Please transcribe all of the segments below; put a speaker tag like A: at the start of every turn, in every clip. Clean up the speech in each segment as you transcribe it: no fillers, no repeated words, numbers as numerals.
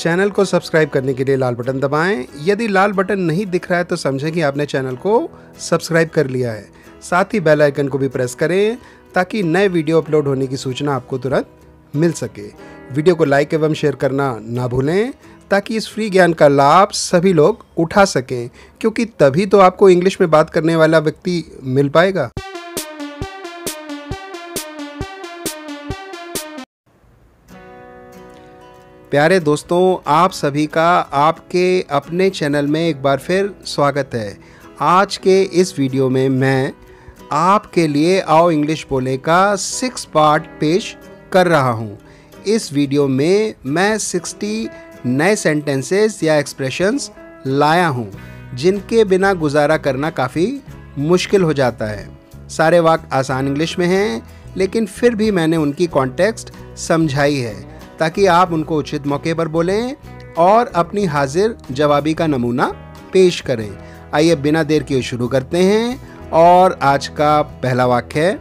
A: Channel को subscribe करने के लिए लाल बटन दबाएं। यदि लाल बटन नहीं दिख रहा है तो समझें कि आपने चैनल को सब्सक्राइब कर लिया है। साथ ही बेल आइकन को भी प्रेस करें ताकि नए वीडियो अपलोड होने की सूचना आपको तुरंत मिल सके। वीडियो को लाइक एवं शेयर करना ना भूलें ताकि इस फ्री ज्ञान का लाभ सभी लोग उठा सकें, क्योंकि तभी तो आपको इंग्लिश में बात करने वाला व्यक्ति मिल पाएगा। प्यारे दोस्तों, आप सभी का आपके अपने चैनल में एक बार फिर स्वागत है। आज के इस वीडियो में मैं आपके लिए आओ इंग्लिश बोले का 6 पार्ट पेश कर रहा हूँ। इस वीडियो में मैं 60 नए सेंटेंसेस या एक्सप्रेशंस लाया हूँ जिनके बिना गुजारा करना काफ़ी मुश्किल हो जाता है। सारे वाक्य आसान इंग्लिश में हैं, लेकिन फिर भी मैंने उनकी कॉन्टेक्स्ट समझाई है ताकि आप उनको उचित मौके पर बोलें और अपनी हाजिर जवाबी का नमूना पेश करें। आइए बिना देर किए शुरू करते हैं और आज का पहला वाक्य है,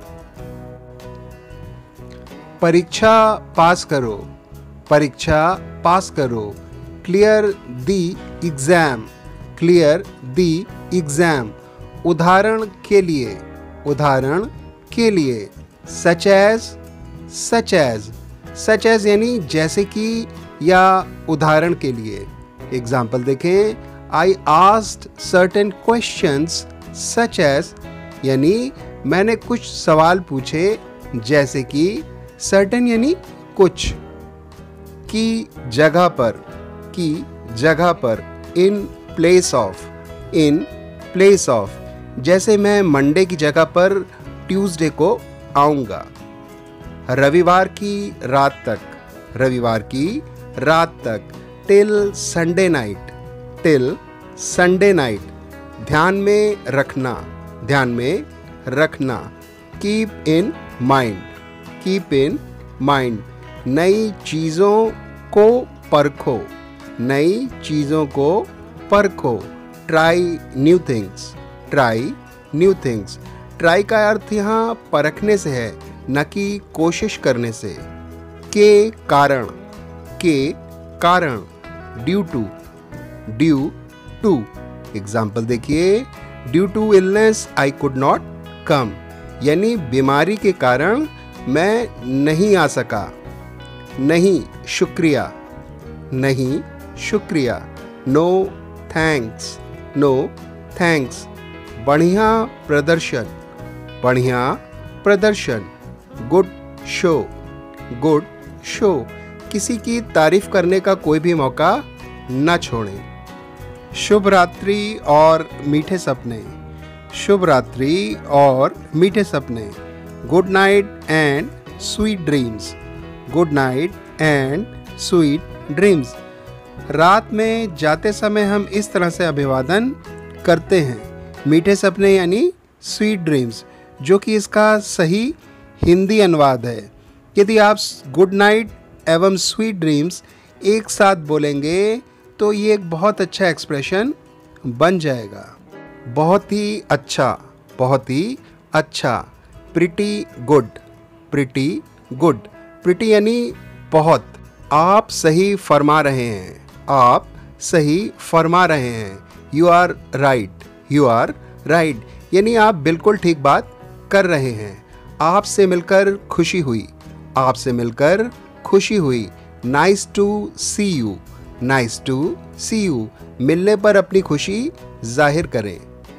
A: परीक्षा पास करो, परीक्षा पास करो। Clear the exam, clear the exam. उदाहरण के लिए, उदाहरण के लिए। Such as, such as, such as यानी जैसे कि या उदाहरण के लिए। एग्जाम्पल देखें, I asked certain questions such as यानी मैंने कुछ सवाल पूछे जैसे कि, सर्टेन यानी कुछ, की जगह पर, की जगह पर। In place of, in place of. जैसे मैं मंडे की जगह पर ट्यूसडे को आऊँगा। रविवार की रात तक, रविवार की रात तक। Till Sunday night, till Sunday night. ध्यान में रखना, ध्यान में रखना। Keep in mind, keep in mind. नई चीज़ों को परखो, नई चीज़ों को परखो। Try new things, try new things. Try का अर्थ यहाँ परखने से है, न कि कोशिश करने से। के कारण, के कारण। Due to, due to. Example देखिए, due to illness I could not come यानी बीमारी के कारण मैं नहीं आ सका। नहीं शुक्रिया, नहीं शुक्रिया। No thanks, no thanks. बढ़िया प्रदर्शन, बढ़िया प्रदर्शन। Good show, good show. किसी की तारीफ करने का कोई भी मौका न छोड़ें। शुभ रात्रि और मीठे सपने, शुभ रात्रि और मीठे सपने। Good night and sweet dreams, good night and sweet dreams. रात में जाते समय हम इस तरह से अभिवादन करते हैं, मीठे सपने यानी स्वीट ड्रीम्स, जो कि इसका सही हिंदी अनुवाद है। यदि आप गुड नाइट एवं स्वीट ड्रीम्स एक साथ बोलेंगे तो ये एक बहुत अच्छा एक्सप्रेशन बन जाएगा। बहुत ही अच्छा, बहुत ही अच्छा। Pretty good, pretty good. Pretty यानी बहुत। आप सही फरमा रहे हैं, आप सही फरमा रहे हैं। You are right, you are right यानी आप बिल्कुल ठीक बात कर रहे हैं। आपसे मिलकर खुशी हुई, आपसे मिलकर खुशी हुई। Nice to see you, nice to see you. मिलने पर अपनी खुशी जाहिर करें।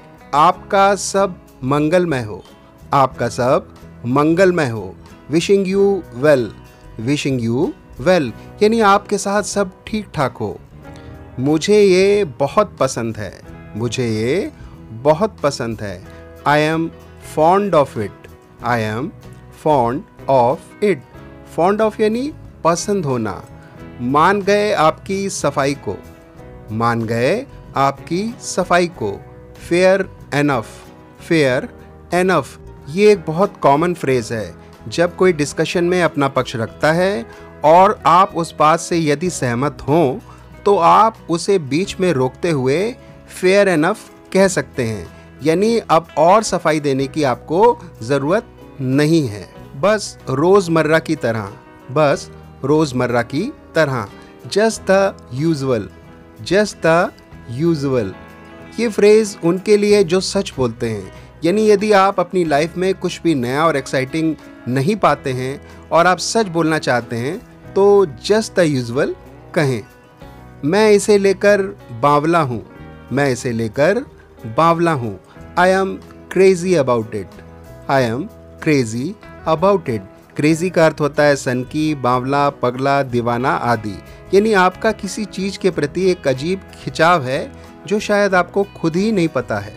A: आपका सब मंगलमय हो, आपका सब मंगलमय हो। Wishing you well, wishing you well यानी आपके साथ सब ठीक ठाक हो। मुझे ये बहुत पसंद है, मुझे ये बहुत पसंद है। I am fond of it, I am fond of it. Fond of यानी पसंद होना। मान गए आपकी सफाई को, मान गए आपकी सफाई को। फेयर एनफ, फेयर एनफ ये एक बहुत कॉमन फ्रेज है। जब कोई डिस्कशन में अपना पक्ष रखता है और आप उस बात से यदि सहमत हों तो आप उसे बीच में रोकते हुए फेयर एनफ कह सकते हैं, यानी अब और सफाई देने की आपको ज़रूरत नहीं है। बस रोज़मर्रा की तरह, बस रोज़मर्रा की तरह। Just the usual, just the usual. ये फ्रेज उनके लिए जो सच बोलते हैं, यानी यदि आप अपनी लाइफ में कुछ भी नया और एक्साइटिंग नहीं पाते हैं और आप सच बोलना चाहते हैं तो जस्ट द यूजुअल कहें। मैं इसे लेकर बावला हूँ, मैं इसे लेकर बावला हूँ। I am crazy about it, I am crazy about it. Crazy का अर्थ होता है सनकी, बावला, पगला, दीवाना आदि। यानी आपका किसी चीज़ के प्रति एक अजीब खिंचाव है जो शायद आपको खुद ही नहीं पता है।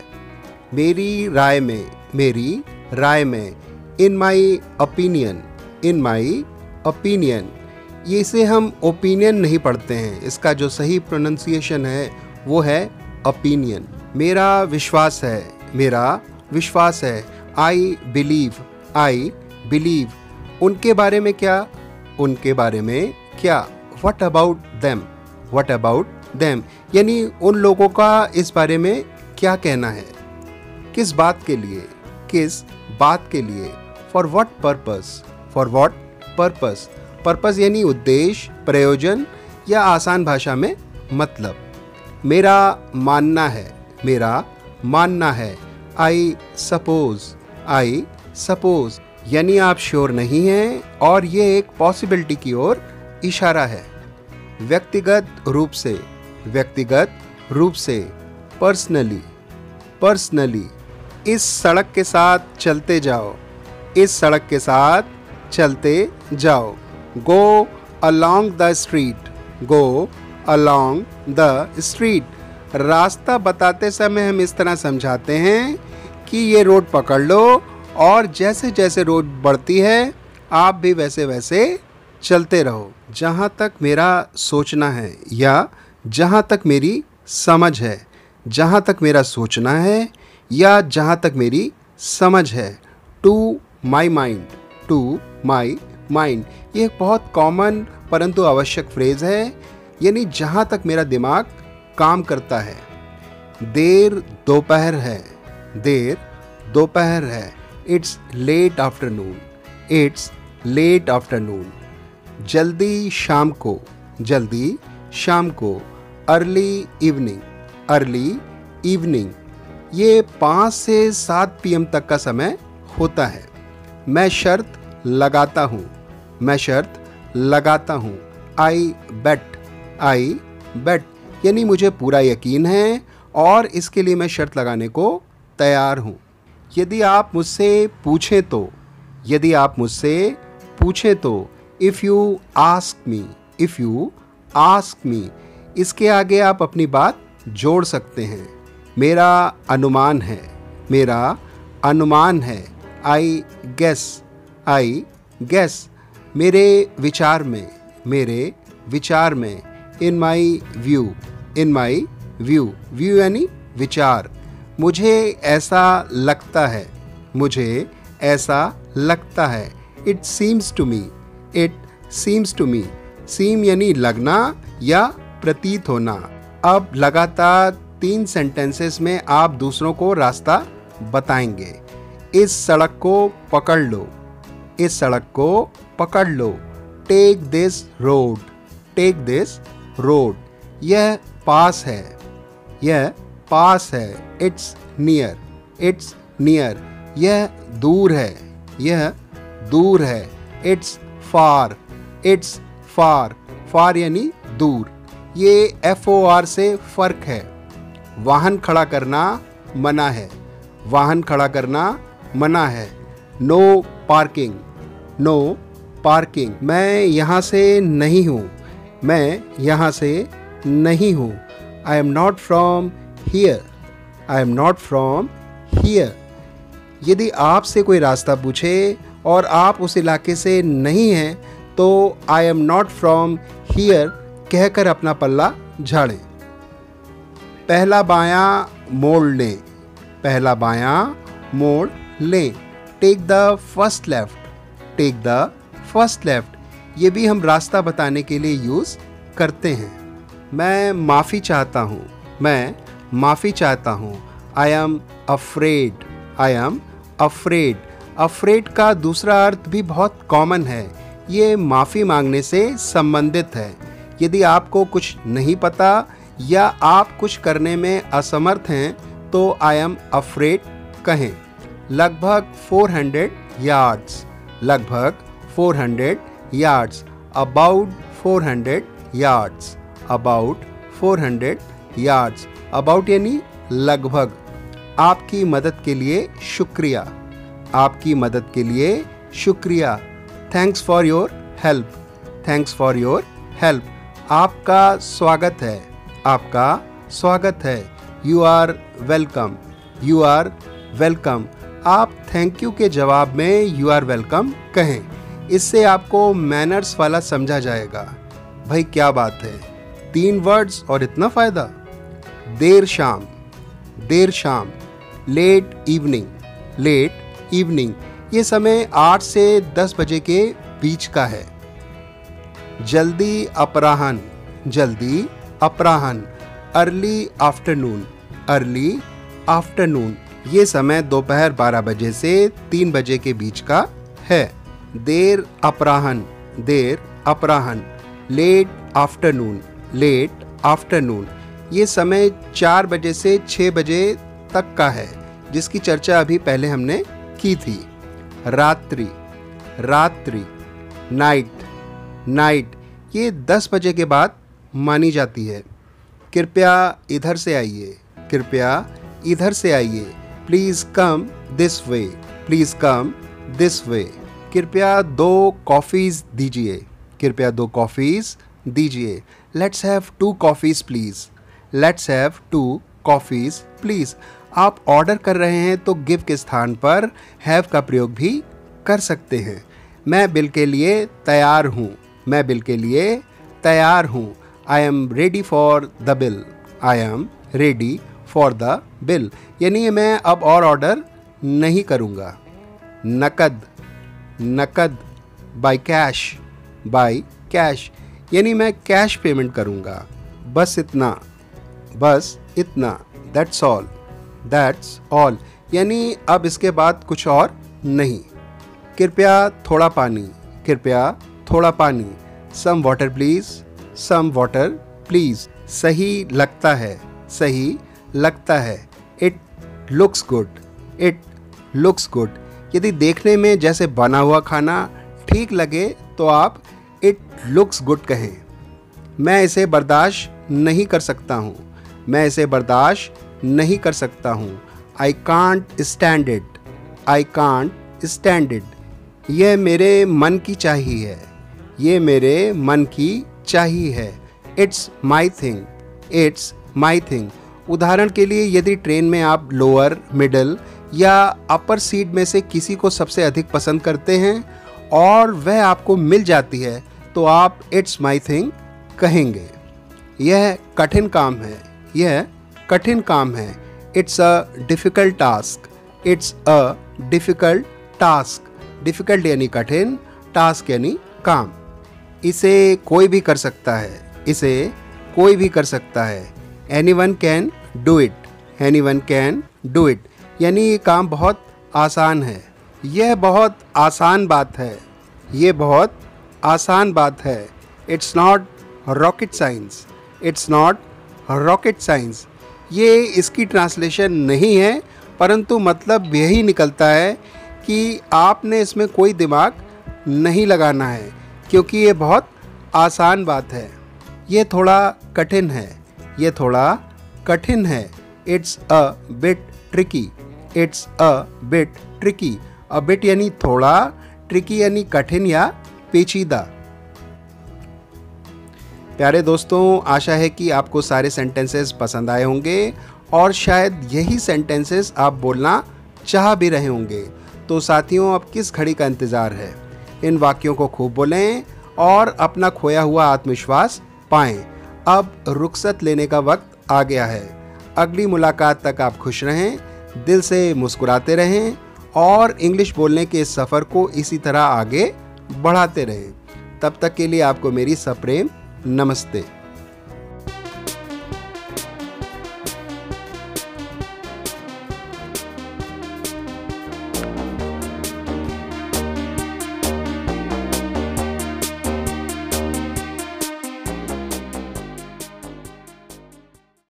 A: मेरी राय में, मेरी राय में, in my opinion, in my opinion. ये इसे हम ओपिनियन नहीं पढ़ते हैं, इसका जो सही प्रोनाउंसिएशन है वो है ओपिनियन। मेरा विश्वास है, मेरा विश्वास है। I believe, I believe. उनके बारे में क्या, उनके बारे में क्या। What about them, what about them. यानी उन लोगों का इस बारे में क्या कहना है। किस बात के लिए, किस बात के लिए। For what purpose, for what purpose. Purpose यानी उद्देश्य, प्रयोजन या आसान भाषा में मतलब। मेरा मानना है, मेरा मानना है। I suppose, I suppose. यानी आप श्योर नहीं हैं और ये एक पॉसिबिलिटी की ओर इशारा है। व्यक्तिगत रूप से, व्यक्तिगत रूप से। Personally, personally. इस सड़क के साथ चलते जाओ, इस सड़क के साथ चलते जाओ। Go along the street, go along the street. रास्ता बताते समय हम इस तरह समझाते हैं कि ये रोड पकड़ लो और जैसे जैसे रोड बढ़ती है आप भी वैसे वैसे चलते रहो। जहाँ तक मेरा सोचना है या जहाँ तक मेरी समझ है, जहाँ तक मेरा सोचना है या जहाँ तक मेरी समझ है। To my mind, to my mind. ये एक बहुत कॉमन परंतु आवश्यक फ्रेज है, यानी जहाँ तक मेरा दिमाग काम करता है। देर दोपहर है, देर दोपहर है। It's late afternoon, it's late afternoon. जल्दी शाम को, जल्दी शाम को। Early evening, early evening. ये 5 से 7 PM तक का समय होता है। मैं शर्त लगाता हूँ, मैं शर्त लगाता हूँ। आई बेट, आई बेट। यानी मुझे पूरा यकीन है और इसके लिए मैं शर्त लगाने को तैयार हूँ। यदि आप मुझसे पूछें तो, यदि आप मुझसे पूछें तो। If you ask me, if you ask me. इसके आगे आप अपनी बात जोड़ सकते हैं। मेरा अनुमान है, मेरा अनुमान है। I guess, I guess. मेरे विचार में, मेरे विचार में। In my view, in my view. View यानी विचार। मुझे ऐसा लगता है, मुझे ऐसा लगता है। It seems to me, it seems to me. Seem यानी लगना या प्रतीत होना। अब लगातार 3 सेंटेंसेस में आप दूसरों को रास्ता बताएंगे। इस सड़क को पकड़ लो, इस सड़क को पकड़ लो। Take this road, take this road. यह पास है, यह पास है। It's near, it's near. यह दूर है, यह दूर है। It's far, it's far. फार यानी दूर। ये FOR से फ़र्क है। वाहन खड़ा करना मना है, वाहन खड़ा करना मना है। No parking, no parking. मैं यहाँ से नहीं हूँ, मैं यहाँ से नहीं हूँ। I am not from here, I am not from here. यदि आपसे कोई रास्ता पूछे और आप उस इलाके से नहीं हैं तो I am not from here कहकर अपना पल्ला झाड़ें। पहला बायां मोड़ लें, पहला बायां मोड़ लें। Take the first left, take the first left. ये भी हम रास्ता बताने के लिए यूज़ करते हैं। मैं माफ़ी चाहता हूँ, मैं माफ़ी चाहता हूँ। I am afraid, I am afraid. Afraid का दूसरा अर्थ भी बहुत कॉमन है। ये माफ़ी मांगने से संबंधित है। यदि आपको कुछ नहीं पता या आप कुछ करने में असमर्थ हैं तो आई एम अफ्रेड कहें। लगभग 400 यार्ड्स, लगभग 400 yards, about 400 yards, about 400 yards, about यानी लगभग। आपकी मदद के लिए शुक्रिया, आपकी मदद के लिए शुक्रिया। Thanks for your help, thanks for your help. आपका स्वागत है, आपका स्वागत है। You are welcome, you are welcome. आप थैंक यू के जवाब में यू आर वेलकम कहें। इससे आपको मैनर्स वाला समझा जाएगा। भाई क्या बात है, 3 वर्ड्स और इतना फ़ायदा। देर शाम, देर शाम। Late evening, late evening. ये समय 8 से 10 बजे के बीच का है। जल्दी अपराह्न, जल्दी अपराह्न। Early afternoon, early afternoon. ये समय दोपहर 12 बजे से 3 बजे के बीच का है। देर अपराह्न, देर अपराह्न। Late afternoon, late afternoon. ये समय 4 बजे से 6 बजे तक का है, जिसकी चर्चा अभी पहले हमने की थी। रात्रि, रात्रि। Night, night. ये 10 बजे के बाद मानी जाती है। कृपया इधर से आइए, कृपया इधर से आइए। Please come this way, please come this way. कृपया 2 कॉफ़ीज़ दीजिए, कृपया 2 कॉफ़ीज़ दीजिए। Let's have 2 coffees please, let's have 2 coffees please. आप ऑर्डर कर रहे हैं तो गिव के स्थान पर हैव का प्रयोग भी कर सकते हैं। मैं बिल के लिए तैयार हूँ, मैं बिल के लिए तैयार हूँ। I am ready for the bill, I am ready for the bill. यानी मैं अब और ऑर्डर नहीं करूँगा। नकद, नकद। By cash, by cash. यानी मैं कैश पेमेंट करूँगा। बस इतना, बस इतना। That's all, that's all. यानी अब इसके बाद कुछ और नहीं। कृपया थोड़ा पानी, कृपया थोड़ा पानी। Some water please, some water please. सही लगता है, सही लगता है। It looks good, it looks good. यदि देखने में जैसे बना हुआ खाना ठीक लगे तो आप इट लुक्स गुड कहें। मैं इसे बर्दाश्त नहीं कर सकता हूँ, मैं इसे बर्दाश्त नहीं कर सकता हूँ। I can't stand it, I can't stand it. यह मेरे मन की चाहिए है, ये मेरे मन की चाहिए है। It's my thing, it's my thing. उदाहरण के लिए यदि ट्रेन में आप लोअर, मिडल या अपर सीट में से किसी को सबसे अधिक पसंद करते हैं और वह आपको मिल जाती है तो आप इट्स माई थिंग कहेंगे। यह कठिन काम है, यह कठिन काम है। It's a difficult task, it's a difficult task. Difficult यानी कठिन, टास्क यानी काम। इसे कोई भी कर सकता है, इसे कोई भी कर सकता है। Anyone can do it, anyone can do it. यानी ये काम बहुत आसान है, यह बहुत आसान बात है, ये बहुत आसान बात है। It's not rocket science, it's not rocket science. ये इसकी ट्रांसलेशन नहीं है, परंतु मतलब यही निकलता है कि आपने इसमें कोई दिमाग नहीं लगाना है, क्योंकि ये बहुत आसान बात है। ये थोड़ा कठिन है, ये थोड़ा कठिन है। It's a bit tricky, it's a bit tricky. A bit यानी थोड़ा, ट्रिकी यानी कठिन या पेचीदा। प्यारे दोस्तों, आशा है कि आपको सारे सेंटेंसेस पसंद आए होंगे और शायद यही सेंटेंसेस आप बोलना चाह भी रहे होंगे। तो साथियों, अब किस घड़ी का इंतज़ार है? इन वाक्यों को खूब बोलें और अपना खोया हुआ आत्मविश्वास पाएं। अब रुखसत लेने का वक्त आ गया है। अगली मुलाकात तक आप खुश रहें, दिल से मुस्कुराते रहें और इंग्लिश बोलने के इस सफ़र को इसी तरह आगे बढ़ाते रहें। तब तक के लिए आपको मेरी सप्रेम नमस्ते।